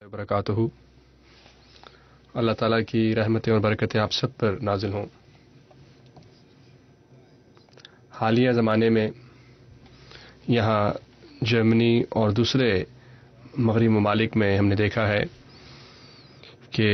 वबरकातुहू। अल्लाह ताला की रहमतें और बरकतें आप सब पर नाजिल हों। हालिया ज़माने में यहाँ जर्मनी और दूसरे मगरबी ममालिक में हमने देखा है कि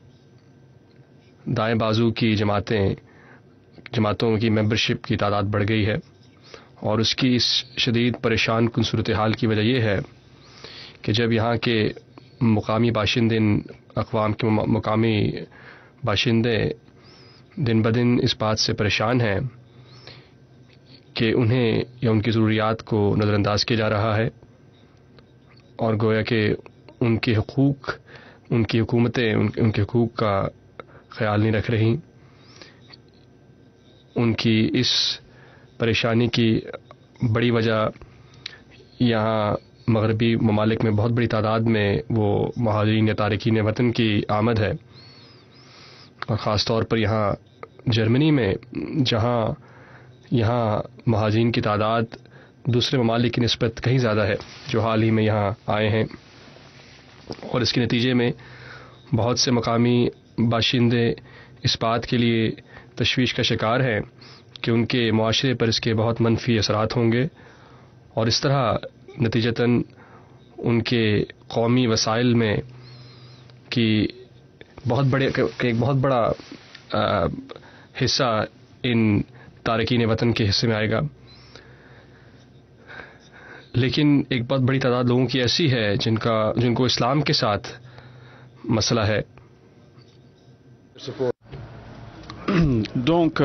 दाएं बाजू की जमातों की मेंबरशिप की तादाद बढ़ गई है और उसकी इस शदीद परेशान कुन सूरत हाल की वजह यह है कि जब यहाँ के मुकामी बाशिंदे अक़वाम के मुकामी बाशिंदे दिन ब दिन इस बात से परेशान हैं कि उन्हें या उनकी ज़रूरियात को नज़रअंदाज किया जा रहा है और गोया कि उनके हुकूक, उनकी हुकूमतें उनके हुकूक का ख्याल नहीं रख रही। उनकी इस परेशानी की बड़ी वजह यहाँ मगरबी ममालिक में बहुत बड़ी तादाद में वो महाजिरीन या तारिकीन वतन की आमद है और ख़ास तौर पर यहाँ जर्मनी में, जहाँ यहाँ महाजिरीन की तादाद दूसरे ममालिक की निस्बत कहीं ज़्यादा है जो हाल ही में यहाँ आए हैं। और इसके नतीजे में बहुत से मकामी बाशिंदे इस बात के लिए तशवीश का शिकार हैं कि उनके मुआशरे पर इसके बहुत मनफी असरात होंगे और इस तरह नतीजतन उनके कौमी वसाइल में कि एक बहुत बड़ा हिस्सा इन तारकीन वतन के हिस्से में आएगा। लेकिन एक बहुत बड़ी तादाद लोगों की ऐसी है जिनको इस्लाम के साथ मसला है। Donc,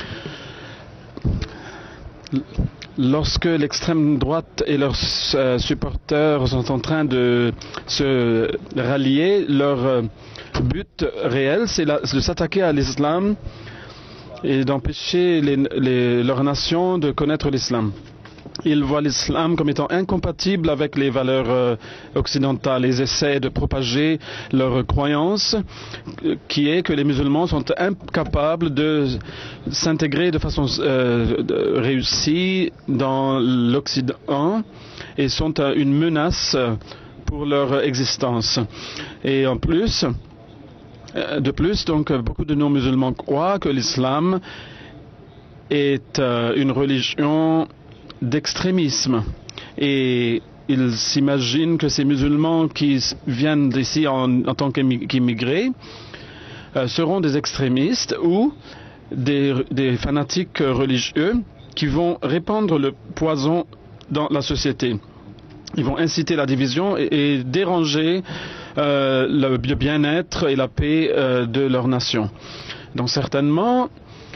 lorsque l'extrême droite et leurs supporters sont en train de se rallier, leur but réel, c'est de s'attaquer à l'islam et d'empêcher leurs nations de connaître l'islam. Ils voient l'islam comme étant incompatible avec les valeurs occidentales. Ils essaient de propager leur croyance qui est que les musulmans sont incapables de s'intégrer de façon réussie dans l'Occident et sont une menace pour leur existence. Et en plus, donc, beaucoup de non-musulmans croient que l'islam est une religion d'extrémisme et ils s'imaginent que ces musulmans qui viennent d'ici en tant qu'immigrés seront des extrémistes ou des fanatiques religieux qui vont répandre le poison dans la société. Ils vont inciter la division et déranger le bien-être et la paix de leur nation. Donc certainement,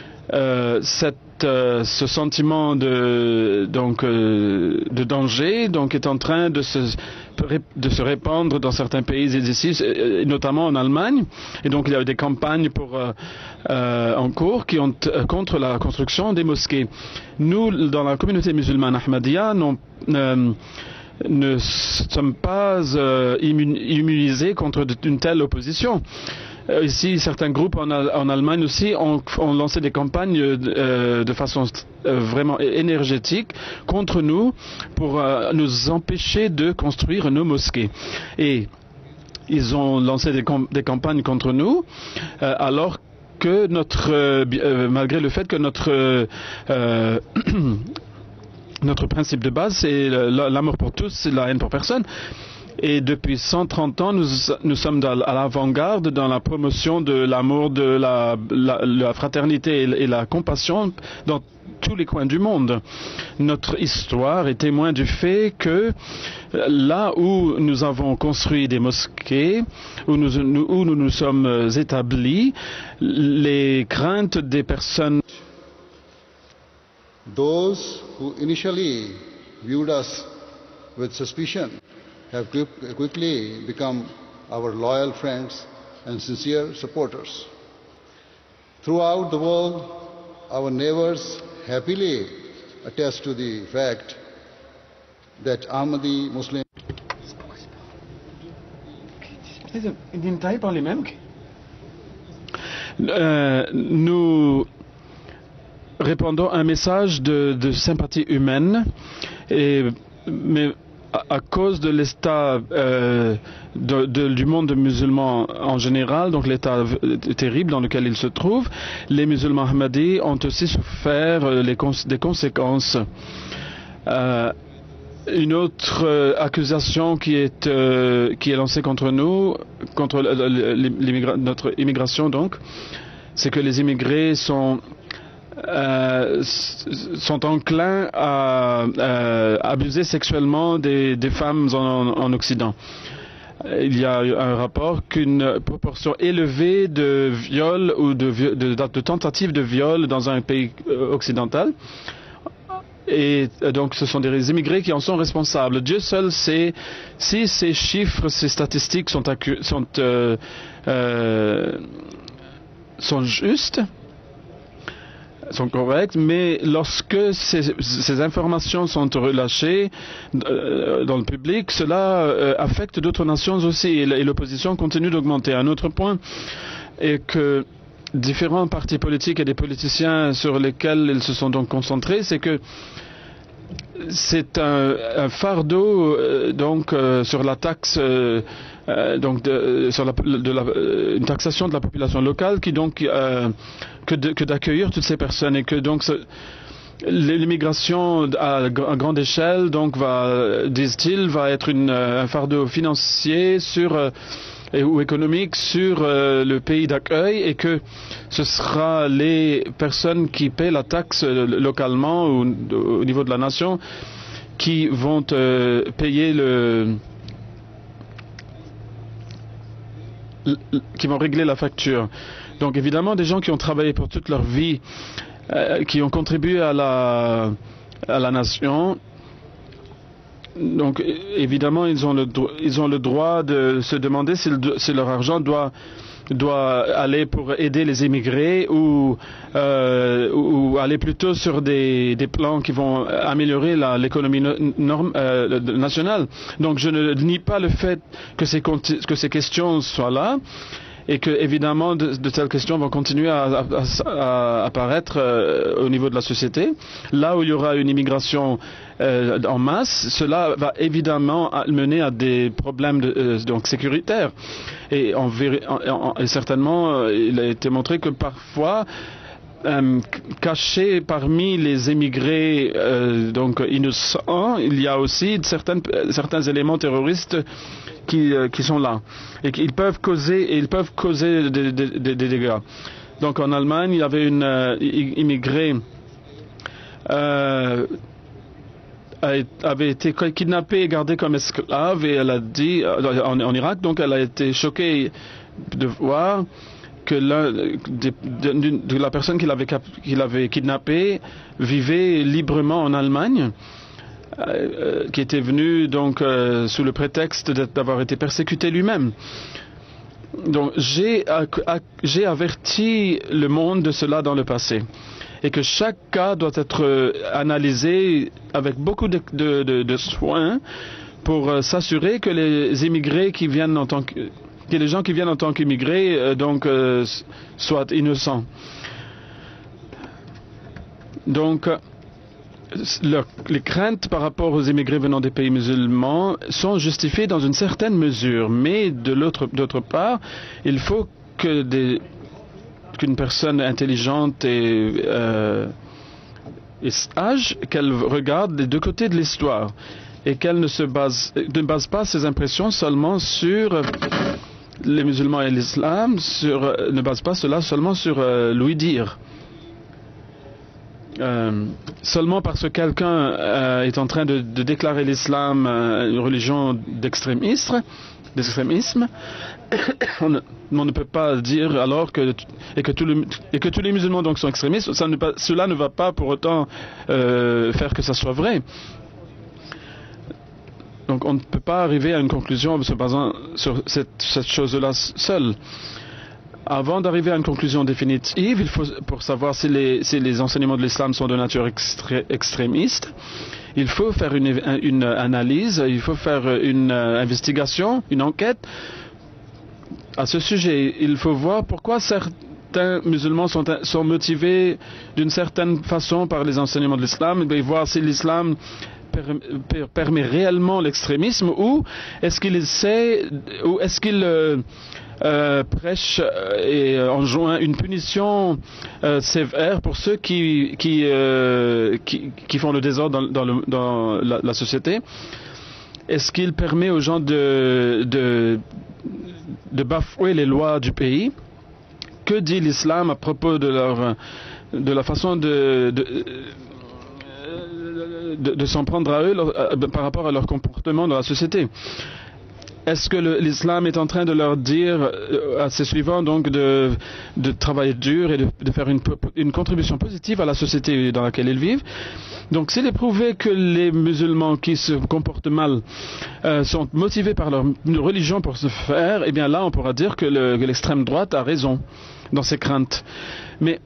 ce sentiment de danger est en train de se répandre dans certains pays ici, notamment en Allemagne. Et donc il y a eu des campagnes en cours contre la construction des mosquées. Nous, dans la communauté musulmane Ahmadiyya, ne sommes pas immunisés contre une telle opposition. Ici, certains groupes en Allemagne aussi ont lancé des campagnes de façon vraiment énergétique contre nous pour nous empêcher de construire nos mosquées. Et ils ont lancé des campagnes contre nous alors que malgré le fait que notre principe de base, c'est l'amour pour tous et la haine pour personne. Et depuis 130 ans, nous sommes à l'avant-garde dans la promotion de l'amour, de la fraternité et la compassion dans tous les coins du monde. Notre histoire est témoin du fait que là où nous avons construit des mosquées, où nous nous sommes établis, les craintes des personnes. Those who initially viewed us with suspicion have quickly become our loyal friends and sincere supporters. Throughout the world, our neighbors happily attest to the fact that Ahmadi Muslims. Nous répandons un message de sympathie humaine, mais à cause de l'état du monde musulman en général, donc l'état terrible dans lequel il se trouve, les musulmans ahmadis ont aussi souffert des conséquences. Une autre accusation qui est lancée contre nous, contre notre immigration donc, c'est que les immigrés sont enclins à abuser sexuellement des femmes en Occident. Il y a un rapport qu'une proportion élevée de viols ou de tentatives de viol dans un pays occidental. Et donc ce sont des immigrés qui en sont responsables. Dieu seul sait si ces chiffres, ces statistiques sont justes, sont correctes, mais lorsque ces informations sont relâchées dans le public, cela affecte d'autres nations aussi, et l'opposition continue d'augmenter. Un autre point est que différents partis politiques et des politiciens sur lesquels ils se sont donc concentrés, c'est que c'est un fardeau sur la taxe une taxation de la population locale qui donc que d'accueillir toutes ces personnes, et que donc l'immigration à grande échelle donc disent-ils, va être un fardeau financier ou économique sur le pays d'accueil, et que ce sera les personnes qui paient la taxe localement ou au niveau de la nation qui vont payer qui vont régler la facture. Donc évidemment, des gens qui ont travaillé pour toute leur vie, qui ont contribué à la nation, donc évidemment ils ont le droit de se demander si leur argent doit aller pour aider les immigrés ou aller plutôt sur des plans qui vont améliorer l'économie nationale. Donc je ne nie pas le fait que ces questions soient là, et que évidemment de telles questions vont continuer à apparaître au niveau de la société. Là où il y aura une immigration en masse, cela va évidemment mener à des problèmes donc sécuritaires. Et certainement, il a été montré que parfois, cachés parmi les émigrés donc innocents, il y a aussi certains éléments terroristes qui sont là, et qu'ils peuvent causer des dégâts. Donc en Allemagne, il y avait une immigrée avait été kidnappée et gardée comme esclave, et elle a dit en Irak, donc elle a été choquée de voir que la personne qui l'avait kidnappée vivait librement en Allemagne, qui était venu donc sous le prétexte d'avoir été persécuté lui-même. Donc j'ai averti le monde de cela dans le passé, et que chaque cas doit être analysé avec beaucoup de soin pour s'assurer que les immigrés qui viennent que les gens qui viennent en tant qu'immigrés soient innocents. Donc les craintes par rapport aux immigrés venant des pays musulmans sont justifiées dans une certaine mesure, mais d'autre part, il faut qu'une personne intelligente et sage, qu'elle regarde les deux côtés de l'histoire, et qu'elle ne base pas ses impressions seulement sur les musulmans et l'islam, ne base pas cela seulement sur l'ouï-dire. Seulement parce que quelqu'un est en train de déclarer l'islam une religion d'extrémisme, on ne peut pas dire alors que tous les musulmans donc sont extrémistes. Cela ne va pas pour autant faire que ça soit vrai. Donc on ne peut pas arriver à une conclusion en se basant sur cette chose-là seule. Avant d'arriver à une conclusion définitive, il faut, pour savoir si les enseignements de l'islam sont de nature extrémiste, il faut faire une analyse, il faut faire une investigation, une enquête à ce sujet. Il faut voir pourquoi certains musulmans sont motivés d'une certaine façon par les enseignements de l'islam, et voir si l'islam permet réellement l'extrémisme, ou est-ce qu'il prêche et enjoint une punition sévère pour ceux qui font le désordre dans la société? Est-ce qu'il permet aux gens de bafouer les lois du pays? Que dit l'islam à propos de la façon de s'en prendre à eux par rapport à leur comportement dans la société? Est-ce que l'islam est en train de leur dire à ses suivants donc de travailler dur et de faire une contribution positive à la société dans laquelle ils vivent? Donc s'il est prouvé que les musulmans qui se comportent mal sont motivés par leur religion pour se faire, eh bien là on pourra dire que l'extrême droite a raison dans ses craintes. Mais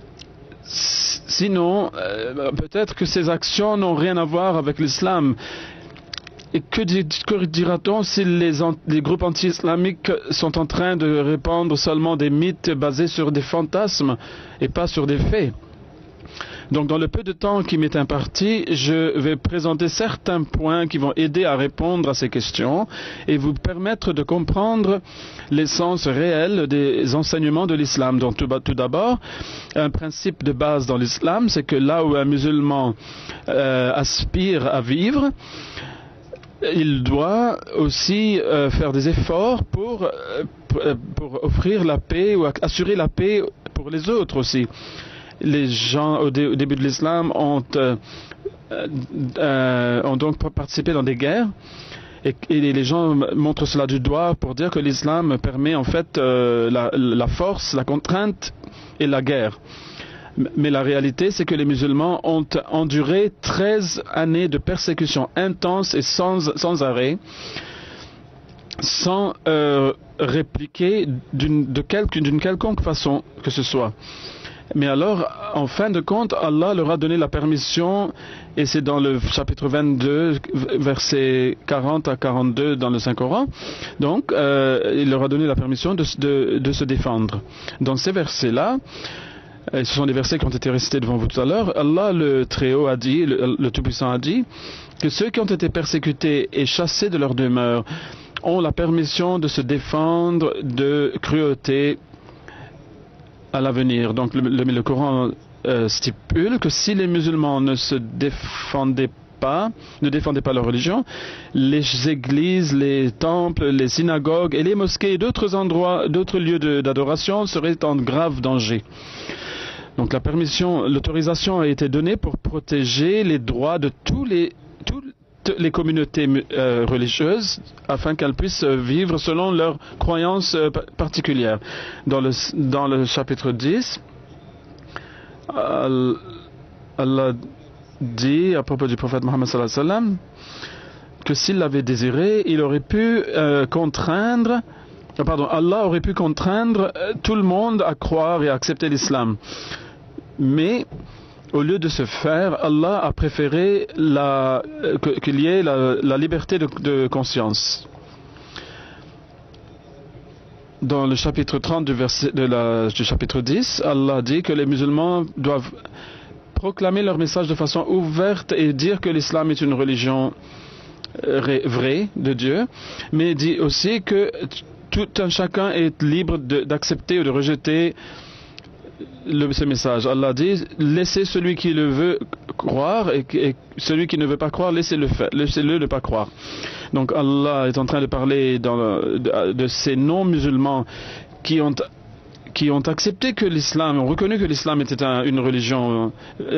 sinon, peut-être que ces actions n'ont rien à voir avec l'islam. Et que dira-t-on si les groupes anti-islamiques sont en train de répandre seulement des mythes basés sur des fantasmes et pas sur des faits? Donc dans le peu de temps qui m'est imparti, je vais présenter certains points qui vont aider à répondre à ces questions et vous permettre de comprendre l'essence réelle des enseignements de l'islam. Donc tout d'abord, un principe de base dans l'islam, c'est que là où un musulman aspire à vivre, il doit aussi faire des efforts pour offrir la paix ou assurer la paix pour les autres aussi. Les gens au début de l'islam ont donc participé dans des guerres et les gens montrent cela du doigt pour dire que l'islam permet en fait la force, la contrainte et la guerre. Mais la réalité, c'est que les musulmans ont enduré 13 années de persécution intense et sans arrêt, sans répliquer d'une quelconque façon que ce soit. Mais alors, en fin de compte, Allah leur a donné la permission, et c'est dans le chapitre 22, versets 40 à 42 dans le Saint-Coran, donc il leur a donné la permission de se défendre. Dans ces versets-là, et ce sont des versets qui ont été récités devant vous tout à l'heure, Allah le Très-Haut a dit, le Tout-Puissant a dit, que ceux qui ont été persécutés et chassés de leur demeure ont la permission de se défendre de cruauté à l'avenir. Donc le Coran stipule que si les musulmans ne défendaient pas leur religion, les églises, les temples, les synagogues et les mosquées et d'autres endroits, d'autres lieux d'adoration seraient en grave danger. Donc l'autorisation a été donnée pour protéger les droits de toutes les communautés religieuses afin qu'elles puissent vivre selon leurs croyances particulières. Dans le chapitre 10, Allah dit à propos du prophète Mohammed sallallahu alayhi wa sallam que s'il l'avait désiré, il aurait pu Allah aurait pu contraindre tout le monde à croire et à accepter l'islam. Mais au lieu de ce faire, Allah a préféré qu'il y ait la liberté de conscience. Dans le chapitre 30 du chapitre 10, Allah dit que les musulmans doivent proclamer leur message de façon ouverte et dire que l'islam est une religion vraie de Dieu, mais dit aussi que tout un chacun est libre d'accepter ou de rejeter ce message. Allah dit, laissez celui qui le veut croire et celui qui ne veut pas croire, laissez-le ne pas croire. Donc Allah est en train de parler de ces non-musulmans qui ont accepté que l'islam, ont reconnu que l'islam était une religion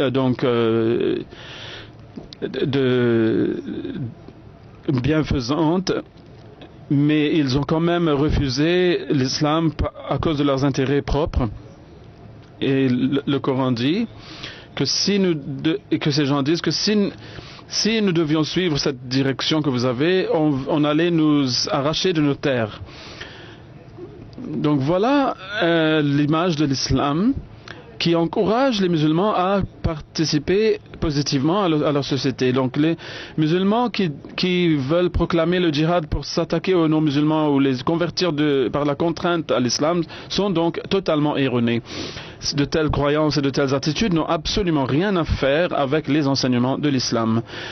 bienfaisante, mais ils ont quand même refusé l'islam à cause de leurs intérêts propres. Et le Coran dit que que ces gens disent que si nous devions suivre cette direction que vous avez, on allait nous arracher de nos terres. Donc voilà l'image de l'islam qui encourage les musulmans à participer positivement à leur société. Donc les musulmans qui veulent proclamer le djihad pour s'attaquer aux non-musulmans ou les convertir par la contrainte à l'islam sont donc totalement erronés. De telles croyances et de telles attitudes n'ont absolument rien à faire avec les enseignements de l'islam.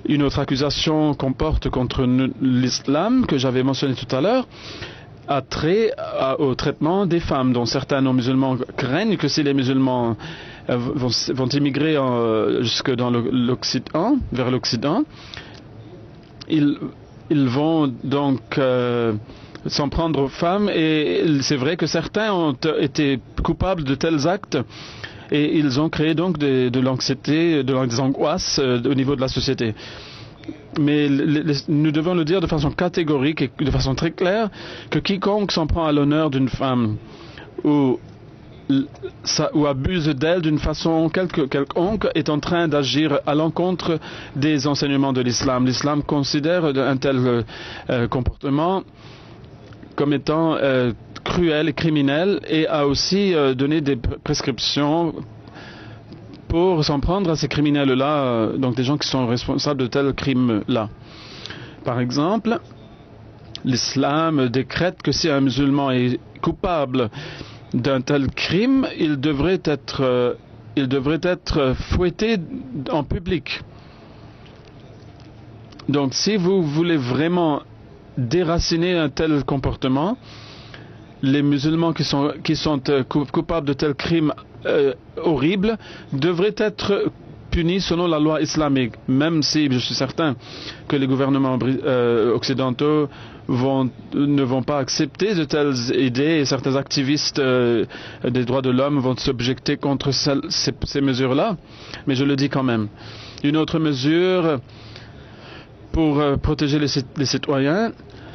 Une autre accusation qu'on porte contre l'islam, que j'avais mentionné tout à l'heure, a trait au traitement des femmes, dont certains non-musulmans craignent que si les musulmans vont immigrer jusque dans l'Occident, vers l'Occident, ils vont donc s'en prendre aux femmes, et c'est vrai que certains ont été coupables de tels actes, et ils ont créé donc de l'anxiété, des angoisses au niveau de la société. Mais nous devons le dire de façon catégorique et de façon très claire que quiconque s'en prend à l'honneur d'une femme ou abuse d'elle d'une façon quelconque est en train d'agir à l'encontre des enseignements de l'islam. L'islam considère un tel comportement comme étant cruel et criminel, et a aussi donné des prescriptions pour s'en prendre à ces criminels-là, donc des gens qui sont responsables de tels crimes-là. Par exemple, l'islam décrète que si un musulman est coupable d'un tel crime, il devrait être fouetté en public. Donc si vous voulez vraiment déraciner un tel comportement, les musulmans qui sont coupables de tels crimes horribles devraient être punis selon la loi islamique, même si je suis certain que les gouvernements occidentaux ne vont pas accepter de telles idées, et certains activistes des droits de l'homme vont s'objecter contre ces mesures-là, mais je le dis quand même. Une autre mesure pour protéger les citoyens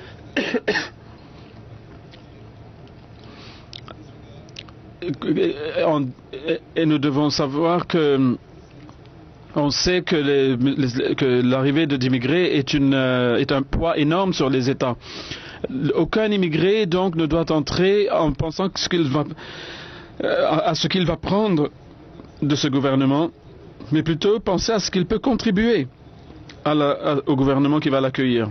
et nous devons savoir que on sait que l'arrivée d'immigrés est un poids énorme sur les États. Aucun immigré donc ne doit entrer en pensant à ce qu'il va prendre de ce gouvernement, mais plutôt penser à ce qu'il peut contribuer au gouvernement qui va l'accueillir.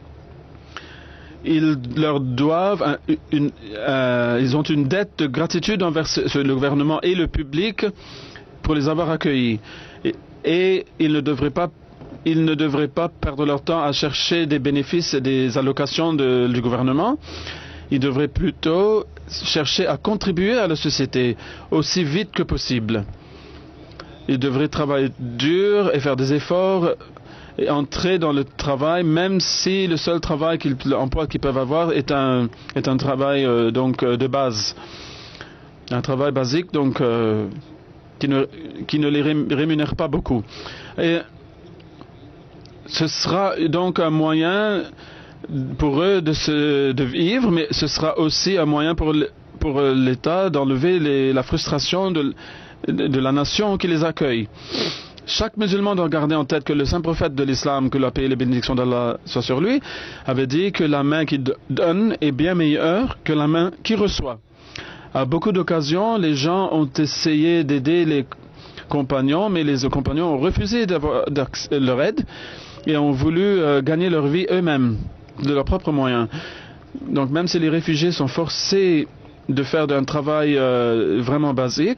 Ils leur doivent ils ont une dette de gratitude envers le gouvernement et le public pour les avoir accueillis. Et ils ne devraient pas perdre leur temps à chercher des bénéfices et des allocations du gouvernement. Ils devraient plutôt chercher à contribuer à la société aussi vite que possible. Ils devraient travailler dur et faire des efforts et entrer dans le travail, même si le seul travail l'emploi qu'ils peuvent avoir est un travail donc de base, un travail basique donc qui ne les rémunère pas beaucoup. Et ce sera donc un moyen pour eux de vivre, mais ce sera aussi un moyen pour l'État d'enlever la frustration de la nation qui les accueille. Chaque musulman doit garder en tête que le saint prophète de l'islam, que la paix et les bénédictions d'Allah soient sur lui, avait dit que la main qui donne est bien meilleure que la main qui reçoit. À beaucoup d'occasions, les gens ont essayé d'aider les compagnons, mais les compagnons ont refusé leur aide et ont voulu gagner leur vie eux-mêmes, de leurs propres moyens. Donc même si les réfugiés sont forcés de faire un travail vraiment basique,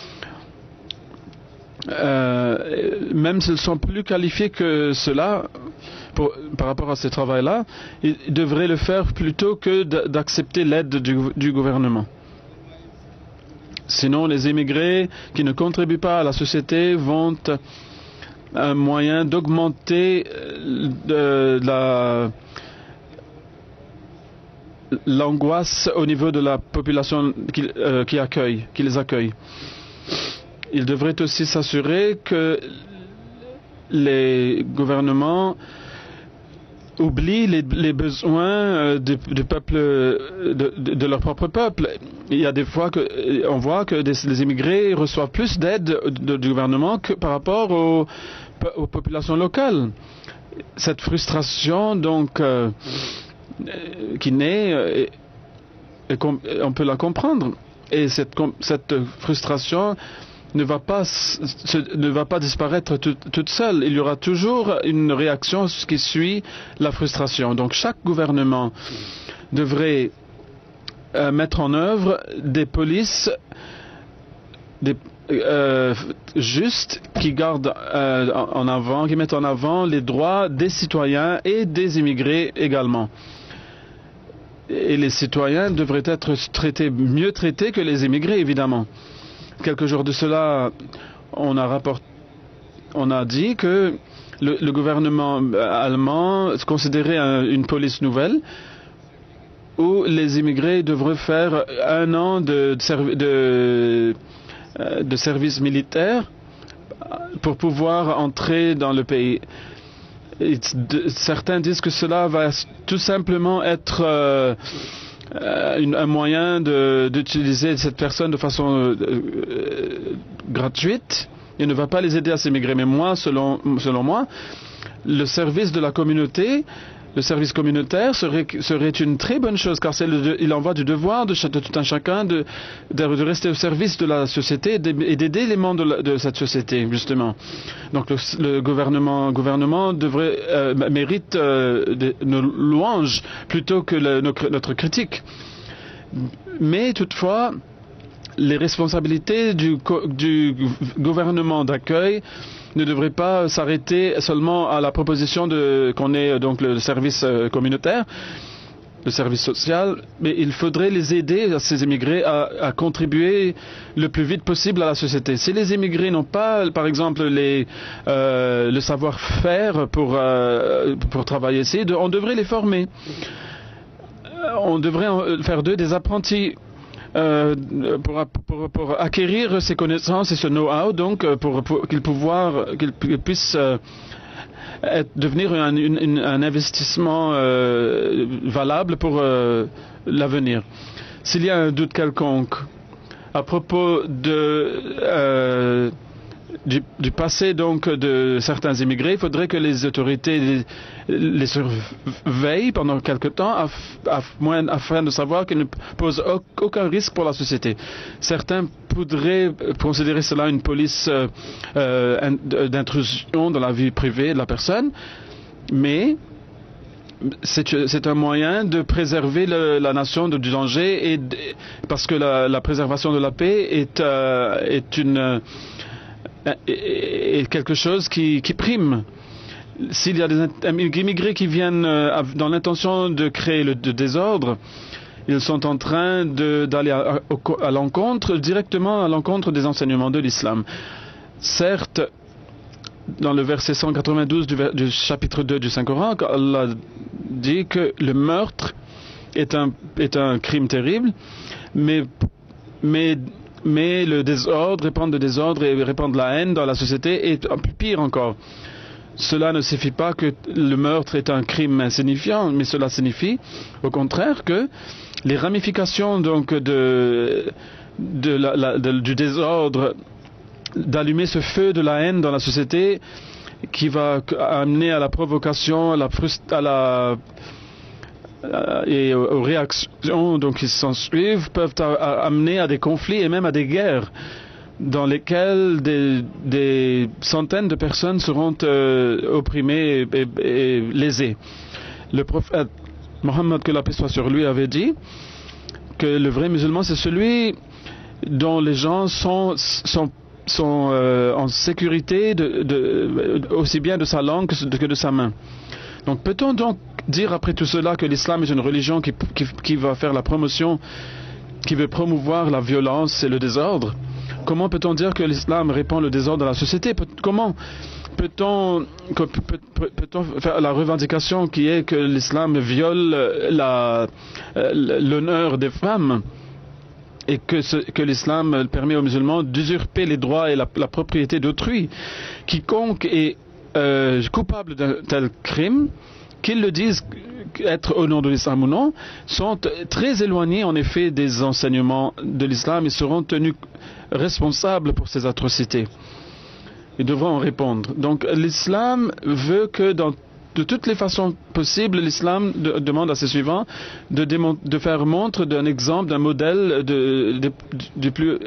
même s'ils sont plus qualifiés que cela par rapport à ce travail-là, ils devraient le faire plutôt que d'accepter l'aide du gouvernement. Sinon, les immigrés qui ne contribuent pas à la société vont un moyen d'augmenter l'angoisse au niveau de la population qui les accueille. Il devrait aussi s'assurer que les gouvernements oublient les besoins du peuple, de leur propre peuple. Il y a des fois on voit que les immigrés reçoivent plus d'aide du gouvernement que par rapport aux populations locales. Cette frustration donc qui naît, on peut la comprendre, et cette frustration ne va pas disparaître toute seule. Il y aura toujours une réaction qui suit la frustration. Donc chaque gouvernement devrait mettre en œuvre des polices juste qui garde qui met en avant les droits des citoyens et des immigrés également. Et les citoyens devraient être mieux traités que les immigrés, évidemment. Quelques jours de cela, on a dit que le gouvernement allemand considérait une police nouvelle où les immigrés devraient faire 1 an de service militaire pour pouvoir entrer dans le pays. Certains disent que cela va tout simplement être un moyen d'utiliser cette personne de façon gratuite et ne va pas les aider à s'émigrer. Mais moi, selon moi, le service de la communauté, le service communautaire serait une très bonne chose, car il en va du devoir de tout un chacun de rester au service de la société et d'aider les membres de cette société, justement. Donc le gouvernement mérite nos louanges plutôt que notre critique. Mais toutefois, les responsabilités du gouvernement d'accueil ne devrait pas s'arrêter seulement à la proposition qu'on ait donc le service communautaire, le service social, mais il faudrait les aider, à ces immigrés, à contribuer le plus vite possible à la société. Si les immigrés n'ont pas, par exemple, le savoir-faire pour travailler ici, on devrait les former. On devrait faire d'eux des apprentis. Pour acquérir ces connaissances et ce know-how, donc pour qu'ils puissent devenir un investissement valable pour l'avenir. S'il y a un doute quelconque à propos du passé donc de certains immigrés, il faudrait que les autorités les surveillent pendant quelque temps afin de savoir qu'ils ne posent aucun risque pour la société. Certains pourraient considérer cela une police d'intrusion dans la vie privée de la personne, mais c'est un moyen de préserver la nation du danger parce que la préservation de la paix est quelque chose qui prime. S'il y a des immigrés qui viennent dans l'intention de créer le désordre, ils sont en train d'aller directement à l'encontre des enseignements de l'islam. Certes, dans le verset 192 du chapitre 2 du Saint-Coran, Allah dit que le meurtre est un crime terrible, mais le désordre, répandre le désordre et répandre la haine dans la société est pire encore. Cela ne signifie pas que le meurtre est un crime insignifiant, mais cela signifie au contraire que les ramifications donc du désordre, d'allumer ce feu de la haine dans la société qui va amener à la provocation, et aux réactions donc, qui s'en suivent, peuvent amener à des conflits et même à des guerres dans lesquelles des centaines de personnes seront opprimées et lésées. Le prophète Mohammed, que la paix soit sur lui, avait dit que le vrai musulman, c'est celui dont les gens sont en sécurité aussi bien de sa langue que de sa main. Donc peut-on donc dire après tout cela que l'islam est une religion qui va faire la promotion, qui veut promouvoir la violence et le désordre? Comment peut-on dire que l'islam répand le désordre dans la société? Comment peut-on faire la revendication qui est que l'islam viole l'honneur des femmes et que l'islam permet aux musulmans d'usurper les droits et la propriété d'autrui? Quiconque est coupable d'un tel crime, qu'ils le disent être au nom de l'islam ou non, sont très éloignés en effet des enseignements de l'islam et seront tenus responsables pour ces atrocités. Ils devront en répondre. Donc l'islam veut que de toutes les façons possibles, l'islam demande à ses suivants de faire montre d'un exemple, d'un modèle des plus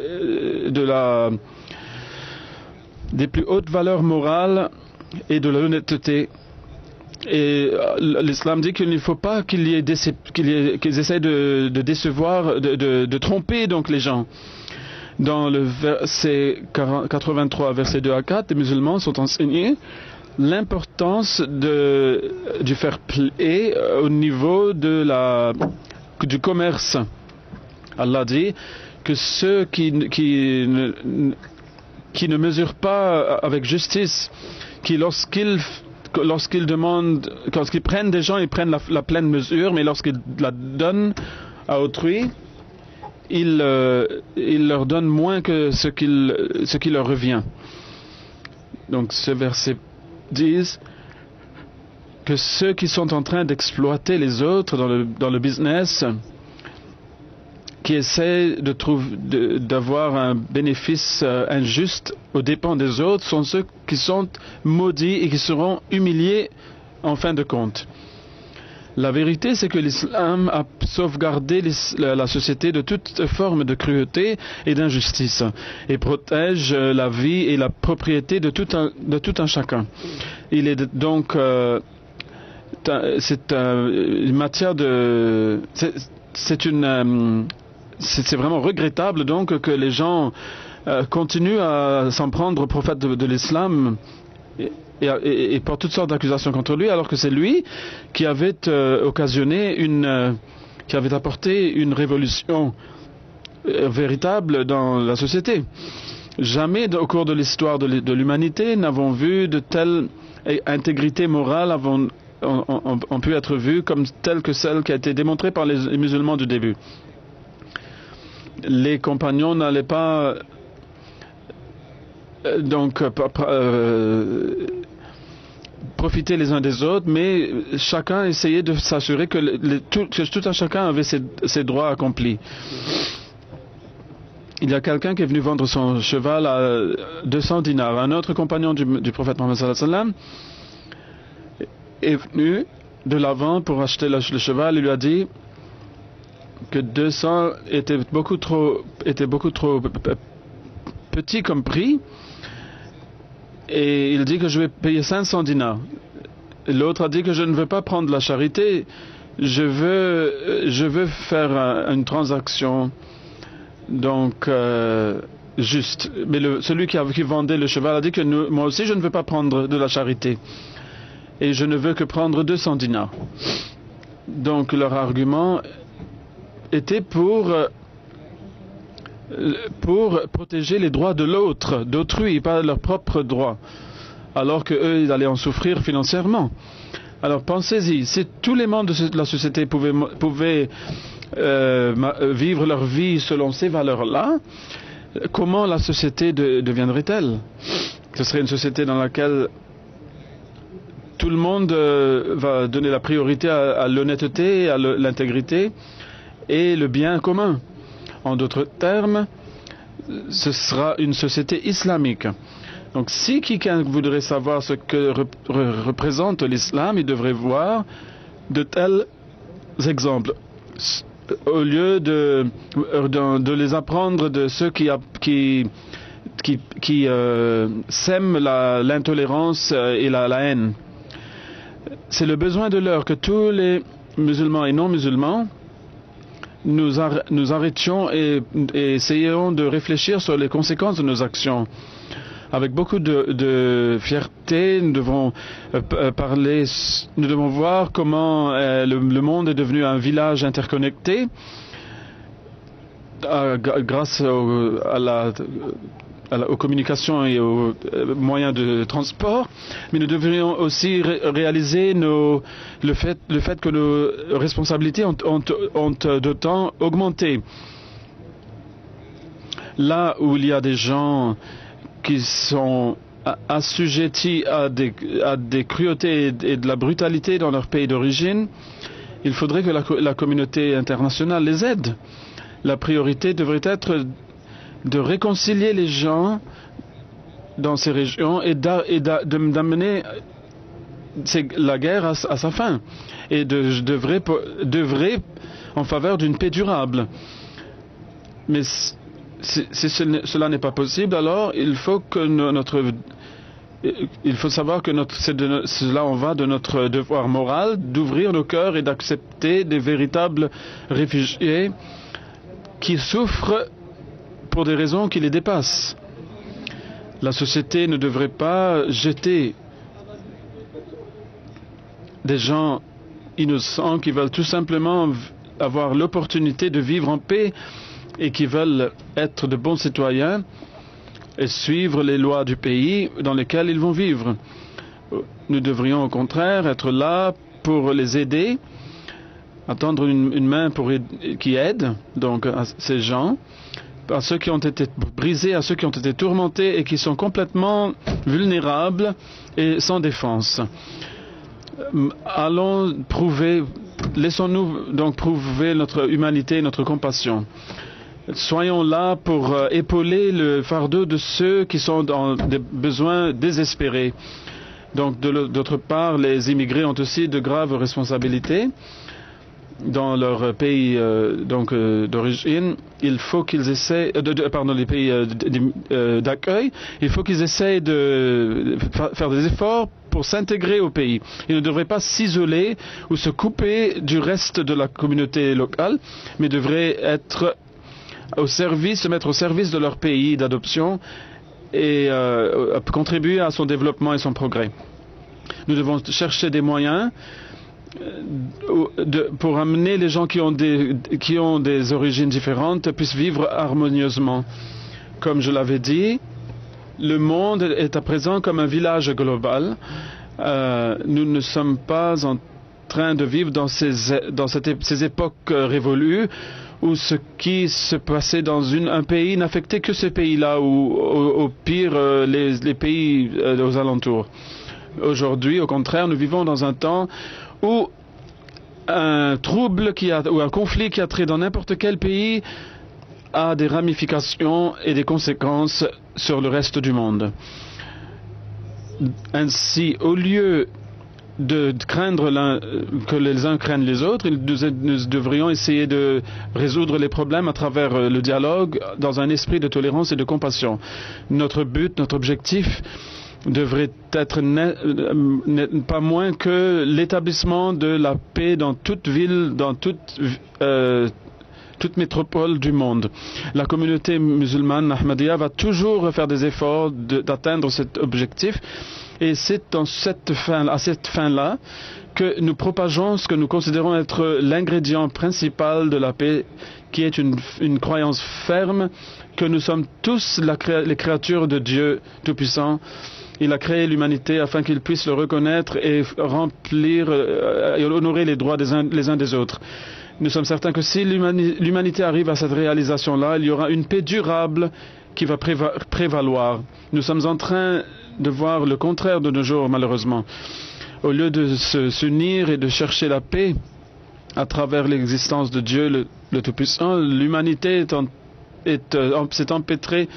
hautes valeurs morales et de l'honnêteté. Et l'islam dit qu'il ne faut pas qu'ils essaient de décevoir, de tromper donc les gens. Dans le verset 83, verset 2 à 4, les musulmans sont enseignés l'importance du fair play au niveau du commerce. Allah dit que ceux qui ne mesurent pas avec justice, qui lorsqu'ils prennent des gens, ils prennent la pleine mesure, mais lorsqu'ils la donnent à autrui, ils leur donnent moins que ce qui leur revient. Donc ce verset dit que ceux qui sont en train d'exploiter les autres dans le business, qui essaient d'avoir un bénéfice injuste aux dépens des autres, sont ceux qui sont maudits et qui seront humiliés en fin de compte. La vérité, c'est que l'islam a sauvegardé la société de toute forme de cruauté et d'injustice et protège la vie et la propriété de tout un chacun. Il est donc c'est une matière de c'est vraiment regrettable donc que les gens continuent à s'en prendre au prophète de l'islam et portent toutes sortes d'accusations contre lui, alors que c'est lui qui avait qui avait apporté une révolution véritable dans la société. Jamais au cours de l'histoire de l'humanité n'avons vu de telle intégrité morale ont pu être vues comme telle que celle qui a été démontrée par les musulmans du début. Les compagnons n'allaient pas profiter les uns des autres, mais chacun essayait de s'assurer que tout un chacun avait ses droits accomplis. Il y a quelqu'un qui est venu vendre son cheval à 200 dinars. Un autre compagnon du prophète Mohammed sallallahu alayhi wa sallam est venu de l'avant pour acheter le cheval et lui a dit que 200 était beaucoup trop petit comme prix, et il dit que je vais payer 500 dinars. L'autre a dit que je ne veux pas prendre la charité, je veux faire une transaction donc juste. Mais celui qui vendait le cheval a dit que moi aussi je ne veux pas prendre de la charité et je ne veux que prendre 200 dinars. Donc leur argument était pour protéger les droits de l'autre, d'autrui, pas leurs propres droits, alors qu'eux, ils allaient en souffrir financièrement. Alors pensez-y, si tous les membres de la société pouvaient vivre leur vie selon ces valeurs-là, comment la société deviendrait-elle? Ce serait une société dans laquelle tout le monde va donner la priorité à l'honnêteté, à l'intégrité et le bien commun. En d'autres termes, ce sera une société islamique. Donc si quelqu'un voudrait savoir ce que représente l'islam, il devrait voir de tels exemples. Au lieu de les apprendre de ceux qui sèment l'intolérance et la haine. C'est le besoin de l'heure que tous les musulmans et non-musulmans nous arrêtions et essayions de réfléchir sur les conséquences de nos actions. Avec beaucoup de fierté, nous devons nous devons voir comment le monde est devenu un village interconnecté grâce aux communications et aux moyens de transport, mais nous devrions aussi réaliser le fait que nos responsabilités ont d'autant augmenté. Là où il y a des gens qui sont assujettis à des cruautés et de la brutalité dans leur pays d'origine, il faudrait que la communauté internationale les aide. La priorité devrait être de réconcilier les gens dans ces régions et d'amener la guerre à sa fin et d'œuvrer en faveur d'une paix durable. Mais si cela n'est pas possible, alors il faut savoir que cela en va de notre devoir moral d'ouvrir nos cœurs et d'accepter des véritables réfugiés qui souffrent pour des raisons qui les dépassent. La société ne devrait pas jeter des gens innocents qui veulent tout simplement avoir l'opportunité de vivre en paix et qui veulent être de bons citoyens et suivre les lois du pays dans lequel ils vont vivre. Nous devrions au contraire être là pour les aider, attendre une main qui aide donc à ces gens, à ceux qui ont été brisés, à ceux qui ont été tourmentés et qui sont complètement vulnérables et sans défense. Laissons-nous donc prouver notre humanité et notre compassion. Soyons là pour épauler le fardeau de ceux qui sont dans des besoins désespérés. Donc, d'autre part, les immigrés ont aussi de graves responsabilités dans leur pays d'origine. Il faut qu'ils essaient, les pays d'accueil, il faut qu'ils essayent de faire des efforts pour s'intégrer au pays. Ils ne devraient pas s'isoler ou se couper du reste de la communauté locale, mais devraient être se mettre au service de leur pays d'adoption et contribuer à son développement et son progrès. Nous devons chercher des moyens pour amener les gens qui ont des origines différentes puissent vivre harmonieusement. Comme je l'avais dit, le monde est à présent comme un village global. Nous ne sommes pas en train de vivre dans ces époques révolues où ce qui se passait dans un pays n'affectait que ce pays-là ou au pire les pays aux alentours. Aujourd'hui, au contraire, nous vivons dans un temps où un trouble ou un conflit qui a trait dans n'importe quel pays a des ramifications et des conséquences sur le reste du monde. Ainsi, au lieu de craindre que les uns craignent les autres, nous devrions essayer de résoudre les problèmes à travers le dialogue dans un esprit de tolérance et de compassion. Notre but, notre objectif devrait être pas moins que l'établissement de la paix dans toute ville, dans toute métropole du monde. La communauté musulmane Ahmadiyya va toujours faire des efforts d'atteindre cet objectif. Et c'est à cette fin-là que nous propageons ce que nous considérons être l'ingrédient principal de la paix, qui est une croyance ferme que nous sommes tous les créatures de Dieu Tout-Puissant. Il a créé l'humanité afin qu'il puisse le reconnaître et remplir et honorer les droits les uns des autres. Nous sommes certains que si l'humanité arrive à cette réalisation-là, il y aura une paix durable qui va prévaloir. Nous sommes en train de voir le contraire de nos jours, malheureusement. Au lieu de s'unir et de chercher la paix à travers l'existence de Dieu, le Tout-Puissant, l'humanité s'est empêtrée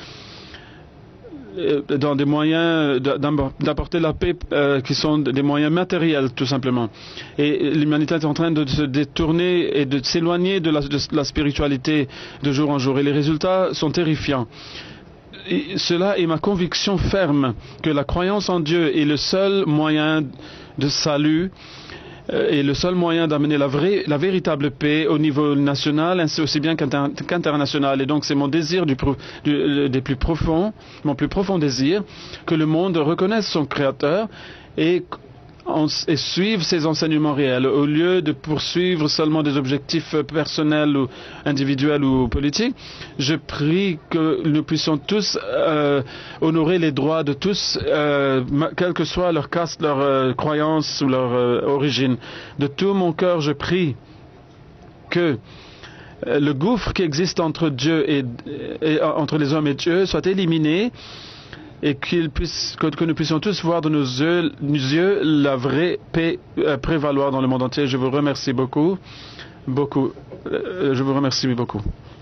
dans des moyens d'apporter la paix qui sont des moyens matériels, tout simplement. Et l'humanité est en train de se détourner et de s'éloigner de la spiritualité de jour en jour. Et les résultats sont terrifiants. Et cela est ma conviction ferme que la croyance en Dieu est le seul moyen de salut et le seul moyen d'amener la véritable paix au niveau national ainsi aussi bien qu'international. Et donc c'est mon désir des plus profonds, mon plus profond désir, que le monde reconnaisse son Créateur et suivre ses enseignements réels, au lieu de poursuivre seulement des objectifs personnels ou individuels ou politiques. Je prie que nous puissions tous honorer les droits de tous, quelle que soit leur caste, leur croyance ou leur origine. De tout mon cœur, je prie que le gouffre qui existe entre Dieu et entre les hommes et Dieu soit éliminé, et que nous puissions tous voir de nos yeux la vraie paix prévaloir dans le monde entier. Je vous remercie beaucoup. Je vous remercie beaucoup.